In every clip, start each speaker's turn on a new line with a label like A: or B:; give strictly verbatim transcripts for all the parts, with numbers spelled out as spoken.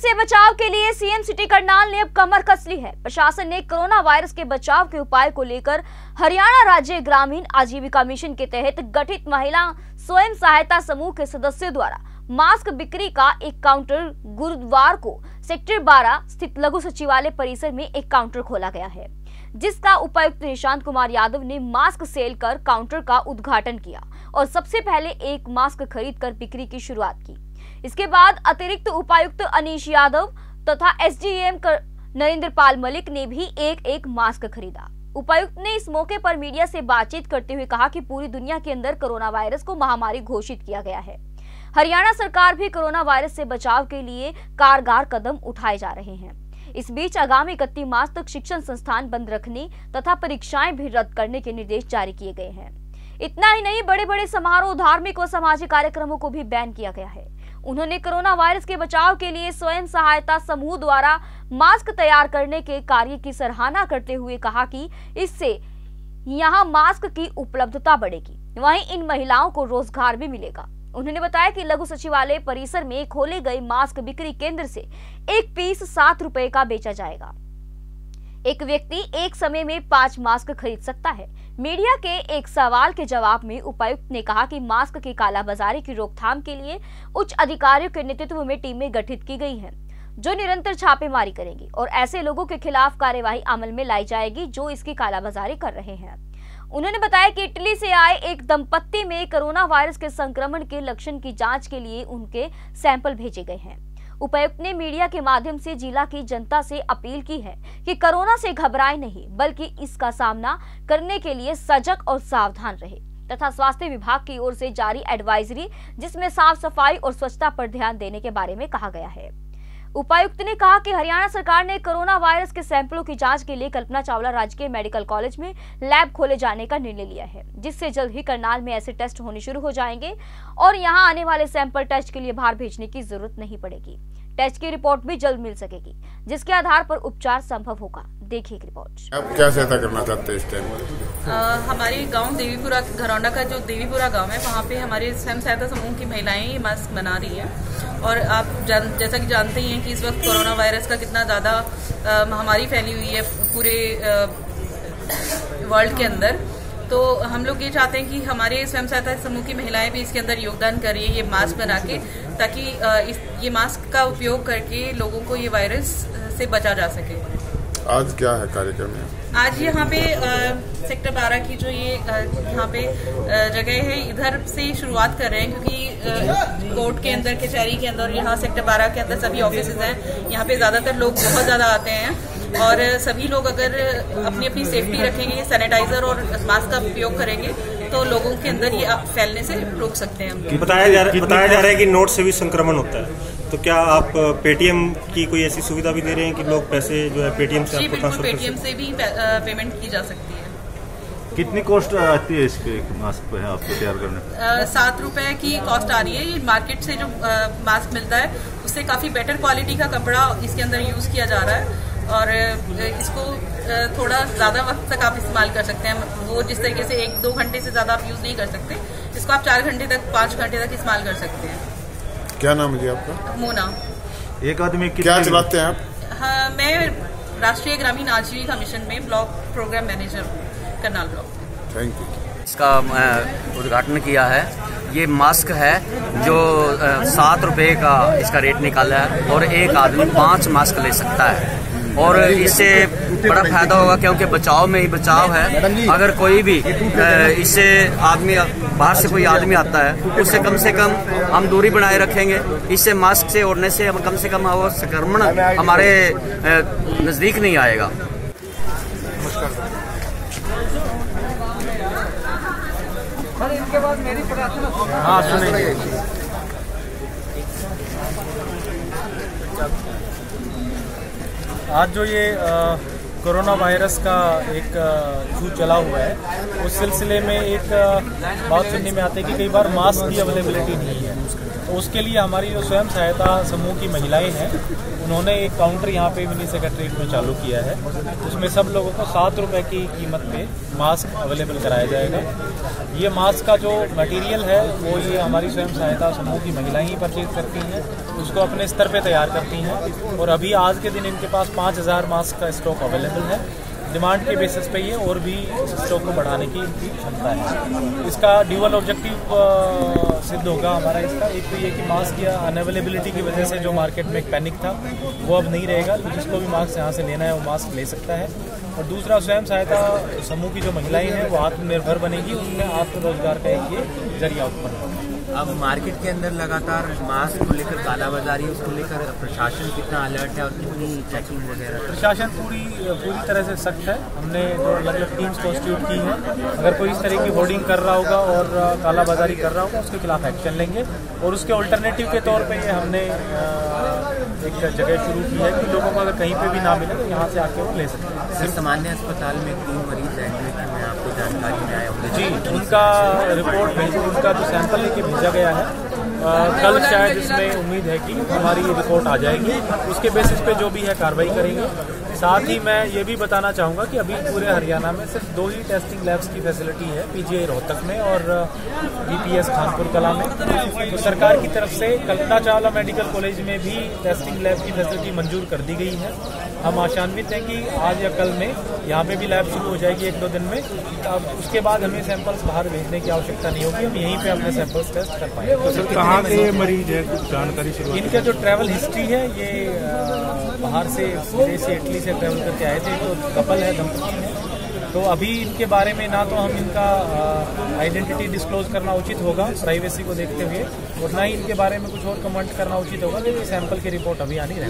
A: से बचाव के लिए सीएम सिटी करनाल ने अब कमर कस ली है। प्रशासन ने कोरोना वायरस के बचाव के उपाय को लेकर हरियाणा राज्य ग्रामीण आजीविका मिशन के तहत गठित महिला स्वयं सहायता समूह के सदस्यों द्वारा मास्क बिक्री का एक काउंटर गुरुवार को सेक्टर बारह स्थित लघु सचिवालय परिसर में एक काउंटर खोला गया है, जिसका उपायुक्त निशांत कुमार यादव ने मास्क सेल कर काउंटर का उद्घाटन किया और सबसे पहले एक मास्क खरीद कर बिक्री की शुरुआत की। इसके बाद अतिरिक्त उपायुक्त अनीश यादव तथा एसडीएम नरेंद्र पाल मलिक ने भी एक एक मास्क खरीदा। उपायुक्त ने इस मौके पर मीडिया से बातचीत करते हुए कहा कि पूरी दुनिया के अंदर कोरोना वायरस को महामारी घोषित किया गया है। हरियाणा सरकार भी कोरोना वायरस से बचाव के लिए कारगर कदम उठाए जा रहे हैं। इस बीच आगामी इकतीस मार्च तक शिक्षण संस्थान बंद रखने तथा परीक्षाएं भी रद्द करने के निर्देश जारी किए गए हैं। इतना ही नहीं, बड़े बड़े समारोह, धार्मिक और सामाजिक कार्यक्रमों को भी बैन किया गया है। उन्होंने कोरोना वायरस के बचाव के लिए स्वयं सहायता समूह द्वारा मास्क तैयार करने के कार्य की सराहना करते हुए कहा कि इससे यहां मास्क की उपलब्धता बढ़ेगी, वहीं इन महिलाओं को रोजगार भी मिलेगा। उन्होंने बताया कि लघु सचिवालय परिसर में खोले गए मास्क बिक्री केंद्र से एक पीस सात रुपए का बेचा जाएगा। एक व्यक्ति एक समय में पांच मास्क खरीद सकता है। मीडिया के एक सवाल के जवाब में उपायुक्त ने कहा कि मास्क की कालाबाजारी की रोकथाम के लिए उच्च अधिकारियों के नेतृत्व में टीमें गठित की गई हैं, जो निरंतर छापेमारी करेंगी और ऐसे लोगों के खिलाफ कार्यवाही अमल में लाई जाएगी जो इसकी कालाबाजारी कर रहे हैं। उन्होंने बताया कि इटली से आए एक दंपत्ति में कोरोना वायरस के संक्रमण के लक्षण की जांच के लिए उनके सैंपल भेजे गए हैं। उपायुक्त ने मीडिया के माध्यम से जिला की जनता से अपील की है कि कोरोना से घबराए नहीं, बल्कि इसका सामना करने के लिए सजग और सावधान रहे तथा स्वास्थ्य विभाग की ओर से जारी एडवाइजरी, जिसमें साफ सफाई और स्वच्छता पर ध्यान देने के बारे में कहा गया है। उपायुक्त ने कहा कि हरियाणा सरकार ने कोरोना वायरस के सैंपलों की जांच के लिए कल्पना चावला राजकीय मेडिकल कॉलेज में लैब खोले जाने का निर्णय लिया है, जिससे जल्द ही करनाल में ऐसे टेस्ट होने शुरू हो जाएंगे और यहां आने वाले सैंपल टेस्ट के लिए बाहर भेजने की जरूरत नहीं पड़ेगी। टेस्ट की रिपोर्ट भी जल्द मिल सकेगी, जिसके आधार पर उपचार संभव होगा। देखिए रिपोर्ट।
B: आप क्या सहायता करना चाहते हैं इस टाइम?
C: हमारे गांव देवीपुरा, घरौंडा का जो देवीपुरा गांव है, वहाँ पे हमारे स्वयं सहायता समूह की महिलाएं ये मास्क बना रही हैं। और आप जान, जैसा कि जानते ही हैं कि इस वक्त कोरोना वायरस का कितना ज़्यादा महामारी फैली हुई है पूरे वर्ल्ड के अंदर। तो हम लोग ये चाहते हैं कि हमारे स्वयं सहायता समूह की महिलाएं भी इसके अंदर योगदान करें ये मास्क बना के, ताकि इस ये मास्क का उपयोग करके लोगों को ये वायरस से बचा जा सके।
B: आज क्या है कार्यक्रम में?
C: आज यहाँ पे आ, सेक्टर बारह की जो ये यहाँ पे जगह है, इधर से शुरुआत कर रहे हैं, क्योंकि कोर्ट के अंदर, कचहरी के अंदर, यहाँ सेक्टर बारह के अंदर सभी ऑफिस हैं। यहाँ पे ज्यादातर लोग बहुत ज्यादा आते हैं और सभी लोग अगर अपनी अपनी सेफ्टी रखेंगे, सैनिटाइजर और मास्क का उपयोग करेंगे, तो लोगों के अंदर ये ट्रैवल से रोक सकते हैं।
D: बताया जा रहा बताया जा रहा है कि नोट से भी संक्रमण होता है, तो क्या आप पेटीएम की कोई ऐसी सुविधा भी दे रहे हैं कि लोग पैसे जो है पेटीएम से आपको ट्रांसफर कर सकते हैं?
C: पेटीएम से भी पेमेंट की जा सकती है।
E: कितनी कॉस्ट आती है इसके मास्क पे आपको तैयार करने?
C: सात रुपए की कॉस्ट आ रही है। ये मार्केट से जो आ, मास्क मिलता है उससे काफी बेटर क्वालिटी का कपड़ा इसके अंदर यूज किया जा रहा है और इसको थोड़ा ज्यादा वक्त तक आप इस्तेमाल कर सकते हैं। वो जिस तरीके से एक दो घंटे से ज्यादा आप यूज नहीं कर सकते, इसको आप चार घंटे तक, पाँच घंटे तक इस्तेमाल कर सकते हैं।
B: क्या नाम है जी आपका?
C: मोना।
E: एक आदमी
B: क्या चलाते हैं आप?
C: हाँ, मैं राष्ट्रीय ग्रामीण आजीविका मिशन में ब्लॉक प्रोग्राम मैनेजर हूँ, करनाल ब्लॉक।
B: Thank you.
F: इसका उद्घाटन किया है। ये मास्क है जो सात रुपए का इसका रेट निकाला है और एक आदमी पांच मास्क ले सकता है और इससे बड़ा फायदा होगा, क्योंकि बचाव में ही बचाव है। अगर कोई भी इससे आदमी, बाहर से कोई आदमी आता है, उससे कम से कम हम दूरी बनाए रखेंगे। इससे मास्क से ओढ़ने से हम कम से कम वो संक्रमण हमारे नजदीक नहीं आएगा।
G: इनके बाद मेरी प्रार्थना।
E: हाँ सुनेंगे।
G: आज जो ये
H: कोरोना वायरस का एक इशू चला हुआ है, उस सिलसिले में एक बात सुनने में आती है कि कई बार मास्क की अवेलेबिलिटी नहीं है। तो उसके लिए हमारी जो स्वयं सहायता समूह की महिलाएं हैं, उन्होंने एक काउंटर यहाँ पे मिनी सेक्रेटरीट में चालू किया है, उसमें सब लोगों को सात रुपए की कीमत पे मास्क अवेलेबल कराया जाएगा। ये मास्क का जो मटेरियल है वो ये हमारी स्वयं सहायता समूह की महिलाएं ही परचेज करती हैं, उसको अपने स्तर पे तैयार करती हैं और अभी आज के दिन इनके पास पाँच हज़ार मास्क का स्टॉक अवेलेबल है। डिमांड के बेसिस पे ये और भी स्टॉक को बढ़ाने की इनकी क्षमता है। इसका ड्यूअल ऑब्जेक्टिव सिद्ध होगा हमारा इसका। एक तो ये कि मास्क या अनअवेलेबिलिटी की वजह से जो मार्केट में एक पैनिक था वो अब नहीं रहेगा, जिसको भी मास्क यहाँ से लेना है वो मास्क ले सकता है। और दूसरा, स्वयं सहायता समूह की जो महिलाएं हैं वो आत्मनिर्भर बनेगी, उनमें आत्मरोजगार का एक ये जरिया उत्पन्न होगा।
I: अब मार्केट के अंदर लगातार मास्क को लेकर कालाबाजारी, उसको लेकर प्रशासन कितना अलर्ट है और कितनी चेकिंग वगैरह?
H: प्रशासन पूरी पूरी तरह से सख्त है। हमने जो अलग अलग टीम्स कॉन्स्टिट्यूट की हैं, अगर कोई इस तरह की होर्डिंग कर रहा होगा और कालाबाजारी कर रहा होगा उसके खिलाफ एक्शन लेंगे। और उसके अल्टरनेटिव के तौर पे ये हमने एक जगह शुरू की है कि लोगों को अगर कहीं पे भी ना मिले तो यहाँ से आके वो ले सकते हैं।
I: सर, सामान्य अस्पताल में तीन मरीज एडमिट हैं, मैं आपको जानकारी में आया हूँ।
H: जी, उनका रिपोर्ट भेज उनका जो सैंपल लेके भेजा गया है, आ, कल शायद इसमें उम्मीद है कि हमारी रिपोर्ट आ जाएगी, उसके बेसिस पे जो भी है कार्रवाई करेंगे। साथ ही मैं ये भी बताना चाहूँगा कि अभी पूरे हरियाणा में सिर्फ दो ही टेस्टिंग लैब्स की फैसिलिटी है, पीजीआई रोहतक में और बीपीएस खानपुर कला में। तो सरकार की तरफ से कल्पना चावला मेडिकल कॉलेज में भी टेस्टिंग लैब की फैसिलिटी मंजूर कर दी गई है। हम आशान्वित हैं कि आज या कल में यहाँ पे भी लैब शुरू हो जाएगी एक दो दिन में। अब उसके बाद हमें सैंपल्स बाहर भेजने की आवश्यकता नहीं होगी, हम यहीं पे अपने सैंपल्स टेस्ट कर पाएंगे।
D: तो सर, कहाँ के मरीज है, कुछ जानकारी शुरू?
H: इनका जो ट्रैवल हिस्ट्री है ये बाहर से विदेश से इटली से ट्रैवल करके आए थे, तो कपल है, दंपति है। तो अभी इनके बारे में ना तो हम इनका आइडेंटिटी डिस्क्लोज करना उचित होगा प्राइवेसी को देखते हुए, और ना ही इनके बारे में कुछ और कमेंट करना उचित होगा क्योंकि सैंपल की रिपोर्ट अभी आनी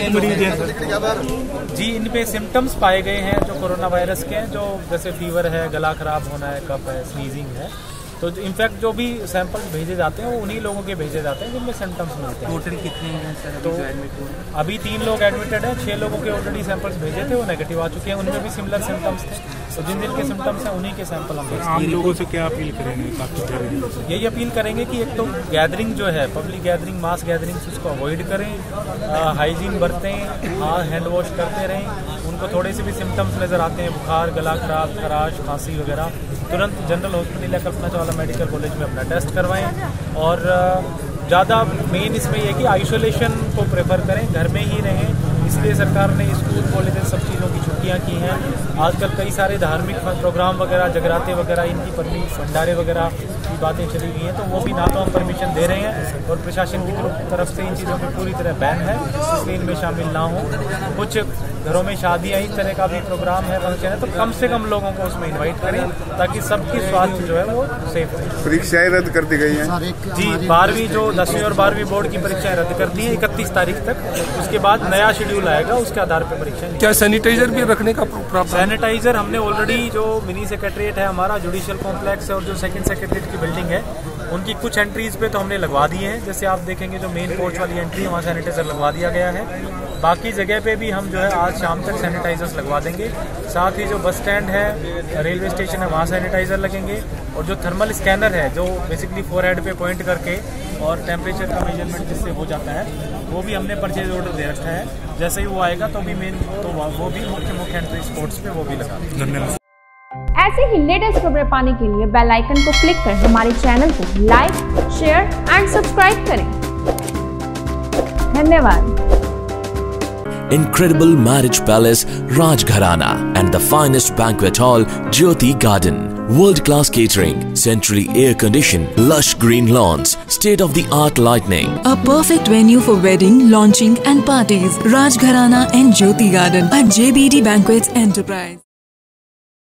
H: रहेगी। जी, इन पे सिम्टम्स पाए गए हैं जो कोरोना वायरस के हैं, जो जैसे फीवर है, गला खराब होना है, कफ है, स्नीजिंग है। तो इनफैक्ट जो भी सैंपल्स भेजे जाते हैं वो उन्हीं लोगों के भेजे जाते हैं जिनमें सिम्टम्स मिलते हैं।
I: टोटल कितने हैं सर
H: तो एडमिट हुए? अभी तीन लोग एडमिटेड हैं, छह लोगों के ऑलरेडी सैंपल्स भेजे थे, वो नेगेटिव आ चुके हैं, उनमें भी सिमिलर सिम्टम्स थे। तो जिन जिन के सिम्टम्स हैं उन्हीं के सैंपल हम भेजते हैं।
D: आम लोगों से क्या अपील करेंगे?
H: यही अपील करेंगे कि एक तो गैदरिंग जो है, पब्लिक गैदरिंग, मास गैदरिंग, उसको अवॉइड करें, हाइजीन बरतें, हाथ हैंड वॉश करते रहें। उनको थोड़े से भी सिम्टम्स नज़र आते हैं, बुखार, गला खराब, खराश, खांसी वगैरह, तुरंत जनरल हॉस्पिटल या कल्पना चावला मेडिकल कॉलेज में अपना टेस्ट करवाएं। और ज़्यादा मेन इसमें यह कि आइसोलेशन को प्रेफर करें, घर में ही रहें। इसलिए सरकार ने स्कूल, कॉलेज, सब चीज़ों की छुट्टियां की हैं। आजकल कई सारे धार्मिक प्रोग्राम वगैरह, जगराते वगैरह, इनकी परमिशन, भंडारे वगैरह की बातें चली हुई हैं, तो वो भी ना तो हम परमिशन दे रहे हैं और प्रशासन की तरफ से इन चीज़ों पर पूरी तरह बैन है, इसलिए इनमें शामिल ना हो। कुछ घरों में शादियाँ, इस तरह का भी प्रोग्राम है, फंक्शन है, तो कम से कम लोगों को उसमें इन्वाइट करें ताकि सबकी स्वास्थ्य जो है वो सेफ रहे।
B: परीक्षाएं रद्द कर दी गई हैं
H: जी, बारहवीं जो दसवीं और बारहवीं बोर्ड की परीक्षाएं रद्द कर दी है इकतीस तारीख तक। उसके बाद नया शेड्यूल आएगा, उसके आधार पर परीक्षा।
J: क्या सैनिटाइजर भी रखने का प्रावधान?
H: सैनिटाइजर हमने ऑलरेडी, जो मिनी सेक्रेटरीट है हमारा, जुडिशियल कॉम्प्लेक्स है और जो सेकंड सेक्रेटरीट की बिल्डिंग है, उनकी कुछ एंट्रीज पे तो हमने लगवा दिए हैं। जैसे आप देखेंगे जो मेन पोर्च वाली एंट्री है वहाँ सैनिटाइजर लगवा दिया गया है। बाकी जगह पे भी हम जो है आज शाम तक सैनिटाइजर्स लगवा देंगे। साथ ही जो बस स्टैंड है, रेलवे स्टेशन है, वहाँ सैनिटाइजर लगेंगे। और जो थर्मल स्कैनर है, जो बेसिकली फोरहेड पे पॉइंट करके और टेम्परेचर का मेजरमेंट जिससे हो जाता है, वो भी हमने परचेज ऑर्डर दे रखा है। जैसे ही वो आएगा तो भी मेन तो वो भी मुख्य मुख्य एंट्री स्पॉट्स पे वो भी लगा देंगे।
D: धन्यवाद।
K: ऐसे ही लेटेस्ट खबरें पाने के लिए बेल आइकन को क्लिक कर हमारे चैनल को लाइक, शेयर एंड सब्सक्राइब करें। धन्यवाद।
L: Incredible marriage palace Rajgharana and the finest banquet hall Jyoti Garden. World-class catering, centrally air-conditioned, lush green lawns, state-of-the-art lighting.
M: A perfect venue for wedding, launching and parties. Rajgharana and Jyoti Garden at J B D Banquets Enterprise.